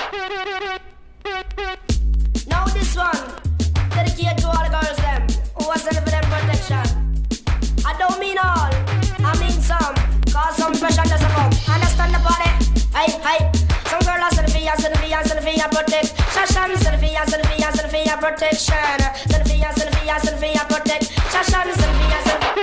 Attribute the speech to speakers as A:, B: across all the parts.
A: Now this one, dedicated to all the girls them who are sending for them protection. I don't mean all, I mean some, cause some pressure doesn't come. Understand the body? Hey. Some girl are Sylvia protect. Shashan Sylvia protection. Sylvia protect. Shashan Sylvia.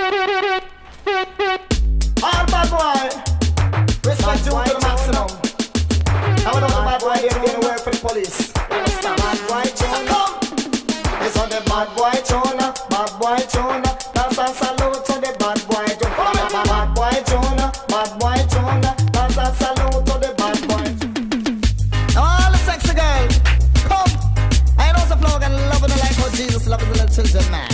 B: All bad boy, respect you to the maximum. I don't know the bad boy they don't work for the police. Understand? Bad boy Jonah. It's on the bad boy Jonah. Bad boy Jonah. That's a salute to the bad boy Jonah. Bad boy Jonah. Bad boy Jonah. That's a salute to the bad boy. All the sexy girls, come. I know the flow and loving the like how Jesus loves the little children, man.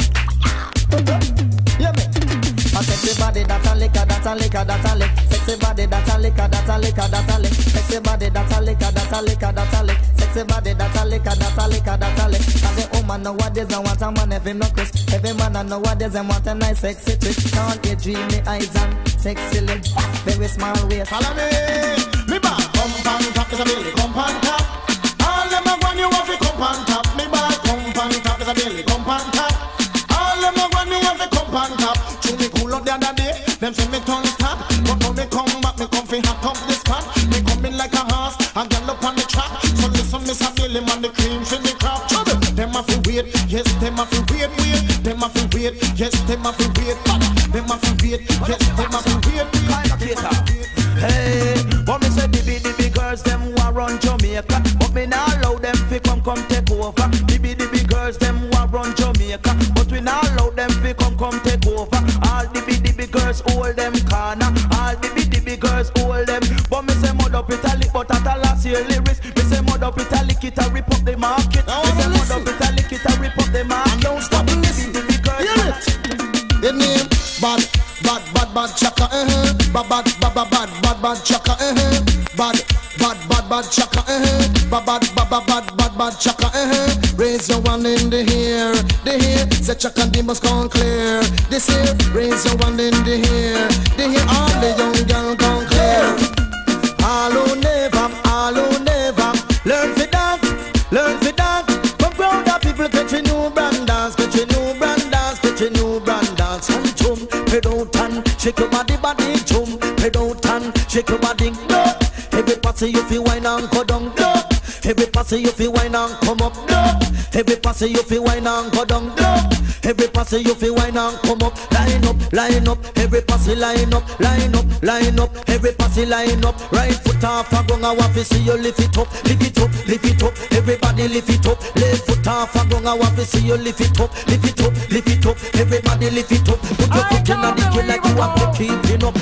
B: Yeah, me. A sexy body that's a liquor, that's a liquor, that's a lick. Sexy body that's a liquor, that's a liquor, that's a lick. Sexy body that's a liquor, that's a liquor, that's a lick. Sexy body that's a liquor, that's a liquor, that's a lick. And the woman nowadays I want a man if him no Chris. Every man nowadays I want a nice sexy trick. Can't you dream me eyes and sexy lips, very small waist. Follow me, me bad compound top is a belly compound top. All them a want you have to compound top. Me bad compound top is a belly compound top. All them a want you have to compound top. Me cool up the other day, them say me tongue stop. But now me come back, me come fi hot up this spot. Me come in like a horse, and gallop on the track. So listen, Miss Billy, man, the cream for the crop. Them a fi wait, yes, them a fi wait. Them a fi wait, yes, them a fi wait. Them a fi wait, yes, them a fi wait.
C: Hey, but me say the big girls them who run Jamaica, but me not allow them fi come take over. The big girls them who run Jamaica, but we not allow them fi come take over. All the big girls hold them corner. All the big girls hold them. But me say mud up Italy, but at a last year lyrics. Me say mud up Italy, it a rip up the market. Me say mud up Italy, it a rip up the market.
B: And don't stop listening. Hear it. The name bad chaka, bad chaka, bad chaka, bad chaka, Raise your one in the air, Say chaka the must come clear. This here, raise your one in the air, All the young girl come clear. All who never, learn for that, Come proud of people, get your new brand dance, and chum, head out and shake your body, chum, head out and shake your body, no. Every pass you feel wine and go down, no. Every pass you feel wine and come up, no. Every pass you feel wine and go down, no. Every pass you feel wine and come up, line up. Every pass line up. Every pass line up. Right foot off a gong, I want to see you lift it up. Everybody lift it up. Left foot off a gong, I want to see you lift it up. Everybody lift it up. Put your foot in the dick like you want to keep it up.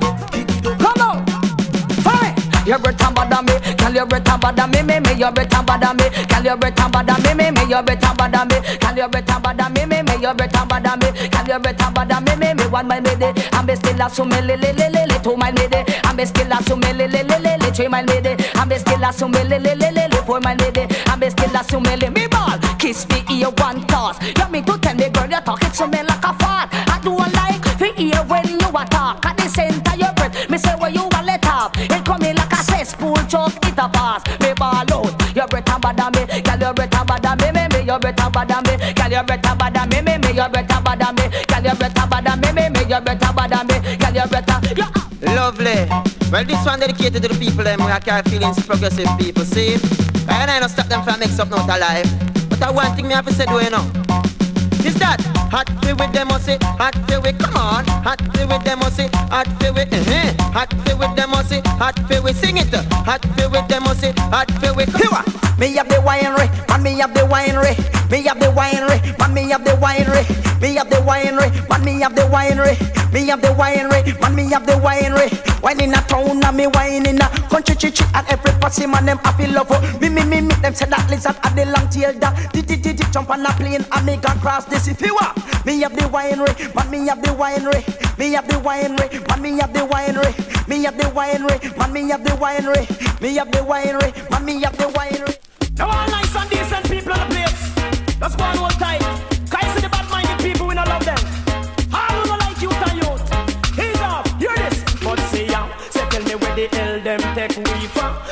D: Come on, fine. You're better than me, can you better than me? You're better than me, can you better than me? You're better than me, can you better than me? You're better than me, can you better than me? One my lady, I'm still a sume lele, 2 my lady, I'm still a sume lele, 3 my lady, I'm still a sume lele, 4 my lady, I'm still a sume lele. Me ball, kiss me ear one toss. You mean to tell me, girl, you're talking to me like a fart? I do a like for ear when you attack. At the center your breath, me say where you a let up. It come in like a cesspool, just it a pass. Me ball out, you're better than me, girl, you're better than me, you're better than me, girl, you're better than me, you're better than me, girl, you're better than me, you're better than me, girl, you're better.
E: Lovely. Well, this one dedicated to the people them who carry feelings, progressive people, see? And I don't stop them from mix up not alive. But I one thing me have to say, do you know? Is that hot feel with them or say hot feel with, come on, hot feel with them or say hot feel with, hot feel with them or say hot feel with, sing it, hot feel with them or say hot feel with,
D: me have the winery, and me have the winery, me have the winery, and me have the winery, me have the winery, and me have the winery, me have the winery, and me have the winery. Wine in a town and me wine in a country, chichi, and every pussy man them happy love. Me them say that lizard at the long tail that did jump on a plane and me got cross this if you want. Me have the winery, and me have the winery, me have the winery, and me have the winery, me have the winery, and me have the winery, me have the winery, and me have the winery.
F: Now all nice and decent people on the place. That's one whole time. Can you see the bad-minded people we don't love them? All who don't like youth and youth. He's up, hear this. But see ya, say tell me where the hell them take we from. Look how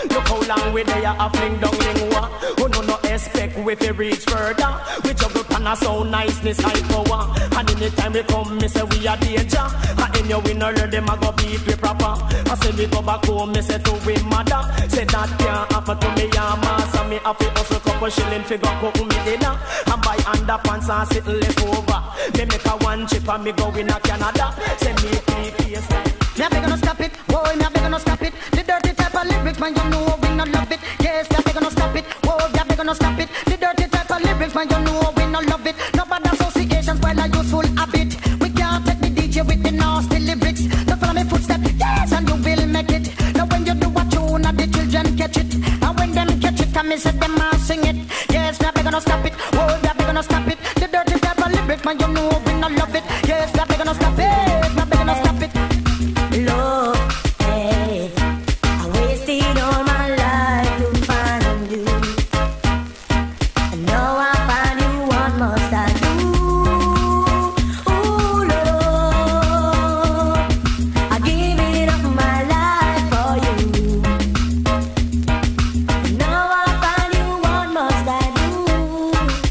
F: long way they are fling down lingua. Who no expect we fi reach further. We juggle pan a sound niceness high power. And anytime we come, me say we are danger. And in your winner learn them a go beat we proper. I say we go back home, me say to we mother. Say that can't happen to me and master. Me have to hustle couple shilling figure cook me dinner. And buy underpants and sit left over. Me make a one chip and me go in a Canada. Send me PPS.
B: Me a beg no stop it, boy, me a beg no stop it. The dirty type of lyrics, man, you know we not love it. Yes, me a beg no stop it, boy, me a beg no stop it. The dirty type of lyrics, man, you know we not love it. No bad associations, while a useful habit. We can't take the DJ with the nasty lyrics. Don't follow me footsteps, yes, and you will make it. Now when you do a tune, and the children catch it. And when them catch it, come and say them a sing it. Yes, me a beg no stop it, boy, me a beg no stop it. The dirty type of lyrics, man, you know we not love it. Yes, me a beg no stop it, me a beg no stop it.
A: Lord, hey, I wasted all my life to find you. And now I find you, what must I do? Ooh, Lord, I give it up my life for you. And now I find you, what must I do?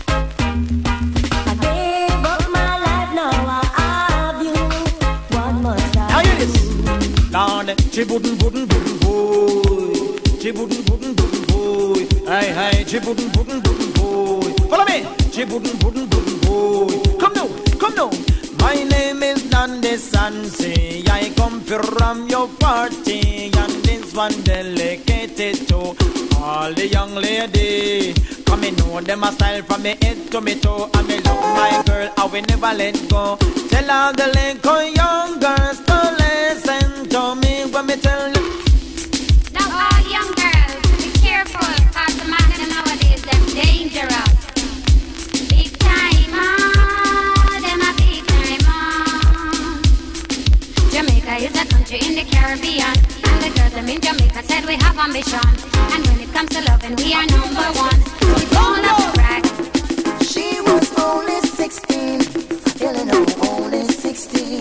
A: I gave up my life, now I have you. What must I do?
F: Now hear this. Lord, she wouldn't boy. She wouldn't boy. Hey, she wouldn't boy. Follow me. She wouldn't boy. Come now. My name is Nandi Sansi. I come from your party, and this one dedicated to all the young lady. Come me know them a style from me head to me toe, and me love my girl, I will never let go. Tell all the little young girls to listen to me when me tell them.
G: Now all young girls, be careful, cause the man nowadays them dangerous. Big time, them a big time, Jamaica is a country in the Caribbean, and the girls them in Jamaica said we have ambition. And when it comes to loving, we are number one. We don't have to brag.
A: She was only 16, feeling only 16.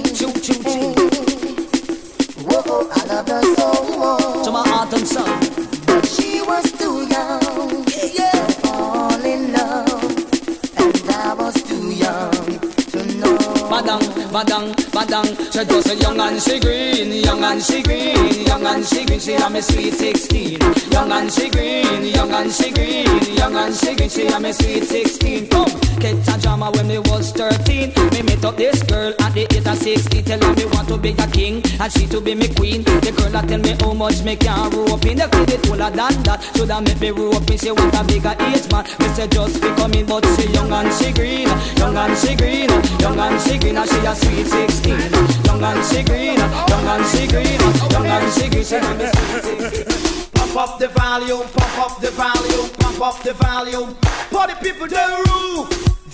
A: Whoa, I love her so much.
D: To my autumn sun.
A: But she was too young to fall in love, and I was too young to know.
D: Madang, she just a young and she green, young and she green, young and she green, she a me sweet 16. Young and she green, young and she green, young and she green, she a me sweet 16. Come, catch a drama when me was 13. Me met up this girl at the age of 60, tell her me want to be a king, and she to be me queen. The girl that tell me how much me can rope in, the credit older than that, shoulda make me rope in. She want a bigger age man, me say just be coming, but she young and she green, young and she green, young and she green, and she a sweet 16. Young and she green, young and she green, young and she green, she a me sweet 16.
C: Pump up the volume, pump up the volume, pump up the volume. Party people, the roof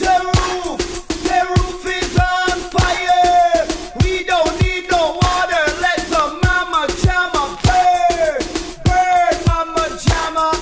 C: is on fire. We don't need no water, let the mama jamma burn, mama jamma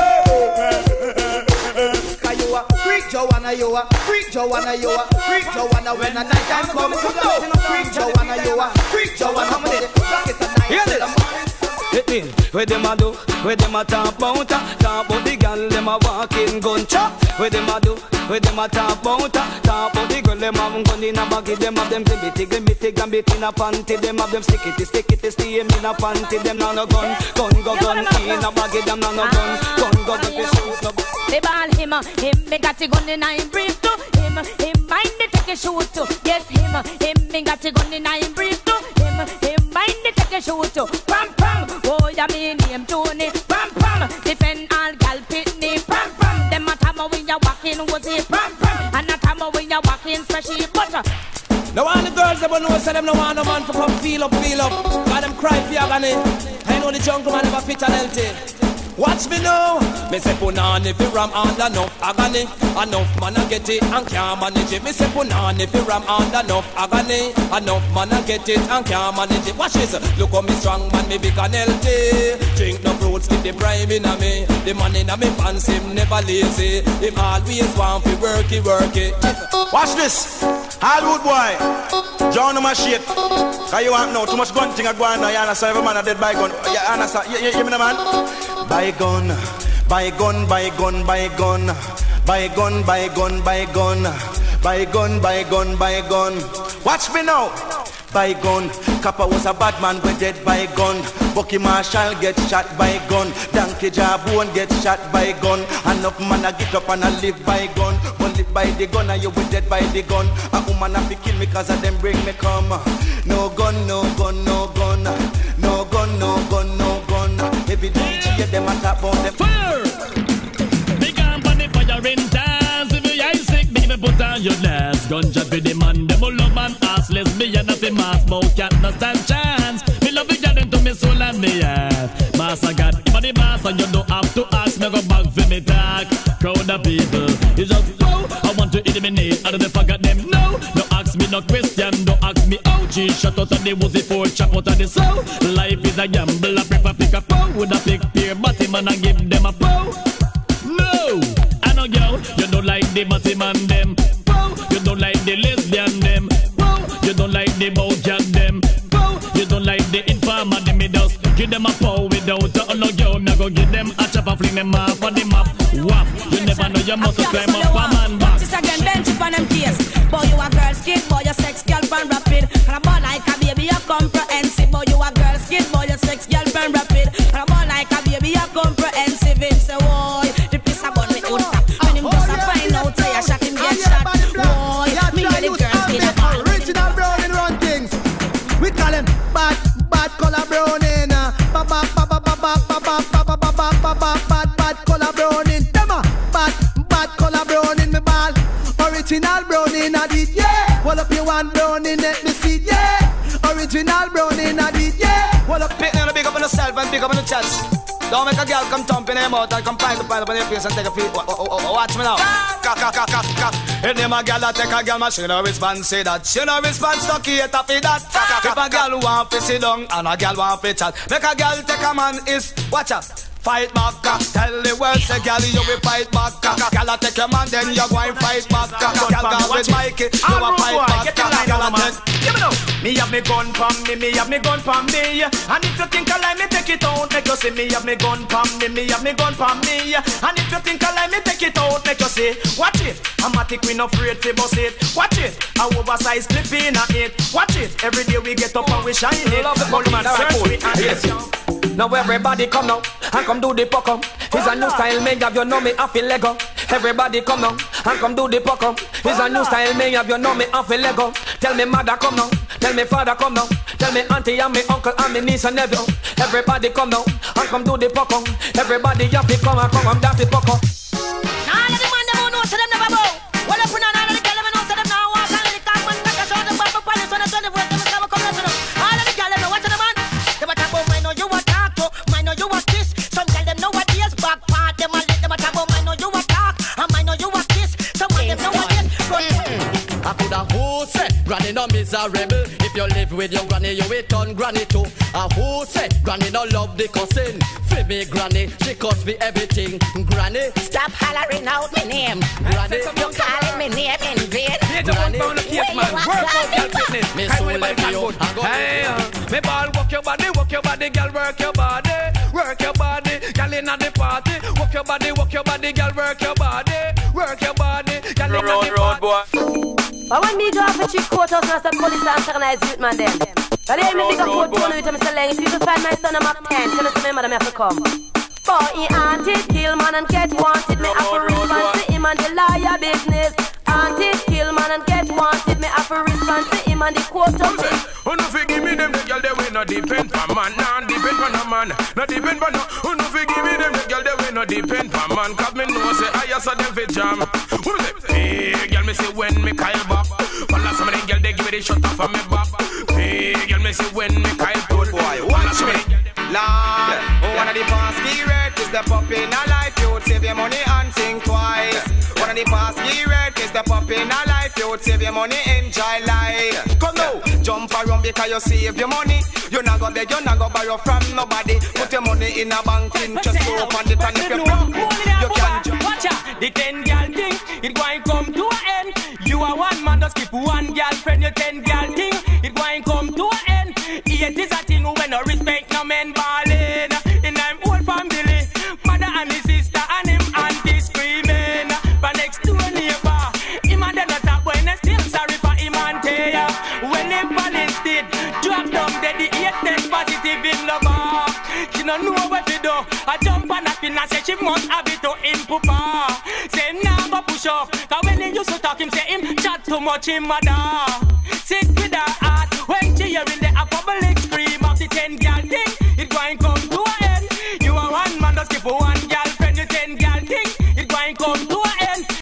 C: burn. Cause you a freak Joanna, you a freak Joanna, you a freak Joanna. When the night time comes, freak Joanna, you a freak Joanna. Rock it tonight.
F: Hear this. Where them a do, where them a talk about the girl, them a walking gun chop. Where them a do, where them a talk about the girl, them have gun in a baggy, them have them gambit in a panty, them have them stick it, steam in a panty, them now no gun in a baggy, them now no gun if you shoot no.
H: They ball him me got the gun in a him brief too. Him mind the take a shoot too. Yes, him me got the gun in a him brief too. Him mind the take a shoot too. Pam pam, oh ya me name Tony. Pam pam, defend all gal pitney. Pam pam, them a time when you walking was it. Pam pam, and a time when you walking special butter.
F: Now all the girls that know say them no want no man to come feel up. Got them cry for agony. I know the jungle man never fit and healthy. Watch me now. Me say put on if you ram under enough agony. Enough man a get it and can't manage it. Me say put on if you ram under enough agony. Enough man a get it and can't manage it. Watch this. Look how me strong man, me big and healthy. Drink no fruits, keep the prime in a me. The man in a me pants, him never lazy. Him always want to work it. Watch this. Hollywood boy, John no my shit. Cause you want know too much gun thing a go on now. You understand every man a dead by gun. You understand? You mean a man?
C: Buy gun, buy gun, buy gun, buy gun. Buy gun, buy gun, buy gun. Buy gun, buy gun, buy gun. Watch me now. By gun, Kappa was a bad man, we dead by gun. Bucky Marshall get shot by gun. Donkey Jabone get shot by gun. Enough man a get up and a live by gun. But live by the gun and you be dead by the gun. A woman a be kill me cause of them bring me come. No gun, no gun, no gun. No gun, no gun, no gun. Every DJ them a talk about them.
I: Fire! Big arm on the fire in dance. If you ain't sick, baby, put on your last. Gunshot for the man, them all love and ass. Lesbian, nothing mass, smoke, can't not stand chance. Me love it, get into me soul and me heart. Mass I got, if I the mass and you don't have to ask. Me go back for me talk. Crowd of people, it's just go. I want to eliminate, I don't forget them. No, no ask me no question, don't ask me how. She shut out of the woozy for chop out of the soul. Life is a gamble, I prefer pick a pow. Would I pick peer body man and give them a pow? No, I know girl, you don't like the body man them. Pow, you don't like the lesbian them. Pow, you don't like the bojack them. Pow, you don't like the informer them. Me just give them a pow without a no girl. Me go give them a chop and fling them off on the map. Wap, you never know you must climb up a man back.
H: This again, bench up on them case. Boy, you a girl skin, boy, you sex girlfriend rapid. And a boy like a baby, you comprehensive. Boy, you a girl skin, boy, you sex girlfriend rapid. And a boy like a baby, you comprehensive. Him say, boy, the piece of bun me out top. When him just a find out, say a shot him get shot. Boy, me and the girl skin a ball.
B: Original Browning run things. We call him bad color Browning. Bad color Browning. Them a bad color Browning me ball. Original Browning a did, yeah. Well up you want Browning, let me see, yeah. Original Browning a did, yeah.
F: Well up, pick big up on yourself and big up on the chest. Don't make a girl come thumping them out and come pile up on your face and take a feet. Watch me now. If them a girl that take a girl, she no response, say that. She no response, no cater for that. If a girl want to sit down and a girl want to chat, make a girl take a man is, watch out. Fight back, tell the world, say girl you will fight back. Girl take your man, then you go and fight back. Girl go with Mikey, you a fight back. Give me now. Me have me gun pon me have me gun pon me. And if you think I like me, take it out, make you see. Me have me gun pon me have me gun pon me. And if you think I like me, take it out, make you see. Watch it, I'm a tick, we no afraid to bust it. Watch it, a oversized clip in a it. Watch it, every day we get up and we shine it.
D: Now everybody come now and come do the puck up. It's a new style, me have you know me off the Lego. Everybody come now and come do the puck up. It's a new style, me have you know me off the Lego. Tell me mother come now, tell me father come now, tell me auntie and me uncle and me niece and nephew. Everybody come now and come do the puck up. Everybody happy come and dance the puck up.
H: All of the man them who know so them never bow. What up on all of the girl them know so them now walk and the car man back and show them back up on this one and 24 them come to them. All of the girl them know what to the man. Them a talk about mine know you a talk to, mine know you a kiss. Some girl them know what is back part. Them a let them a talk about mine know you a talk and mine know you a kiss. Some of them know what is front.
J: I coulda who say granny no miserable. If you live with your granny, you will turn granny too. And who say granny no love the cousin? For me granny, she cost me everything. Granny,
K: stop hollering out my name.
J: Granny,
K: you calling me name in vain.
J: Granny,
K: where you
J: work out your fitness. Me soul like you.
D: Hey, me ball work your body, girl, work your body, girl inna the party. Work your body, girl, work your body, girl inna the party.
A: But when me go off a chick court house and I start police and organize youth man them. But then me big up court tone with him and say, if you can find my son I'm up 10, tell us to remember them have to come. Boy, he hunted, kill man and get wanted. Me have to respond to him and the liar business. Hunted, kill man and get wanted. Me have to respond to him and the court of it.
L: Who no fi give me them the girl they will not depend on man, nah depend on a man, not depend on no. Who no fi give me them the girl they will not depend on man, 'cause me know say I saw them fi jam. Who me say, hey girl me say when me Kyle back, follow some of them girl they give me the shut off of me back. Hey girl me say when me Kyle good boy, watch me.
M: Lord, one of the past key red is the pop in a life, you'd save your money and think twice. One of the past key red is the pop in a life, you'd save your money, enjoy life. Come now, jump around because you save your money. You're not gonna beg, you're not gonna borrow from nobody. Put your money in a bank, just go up on it and if you're broke, you can jump.
N: Watch out, the 10 girl thing, it going come to an end. You are one man, just keep one girlfriend, your 10 girl thing, it going come to an end. It is a thing when no respect no men ballin' in them old family. When him fall instead, drop down dead, the 8 test positive him lover. She don't know what to do. I jump on up in and say she must have it to him papa. Say nah go push up, cause when he used to talk him say him chat too much him mother. Sit with her heart when she hearing the apple.